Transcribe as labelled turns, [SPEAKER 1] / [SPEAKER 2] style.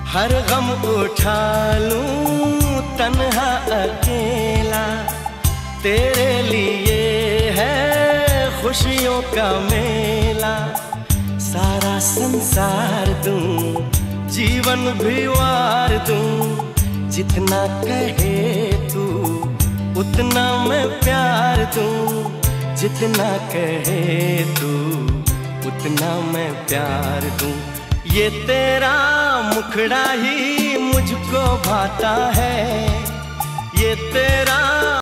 [SPEAKER 1] हर गम उठा लूं तन्हा अकेला, तेरे लिए है खुशियों का मेला। सारा संसार दूं, जीवन भी वार दूं, जितना कहे तू उतना मैं प्यार दूं। जितना कहे तू उतना मैं प्यार दूं। ये तेरा मुखड़ा ही मुझको भाता है, ये तेरा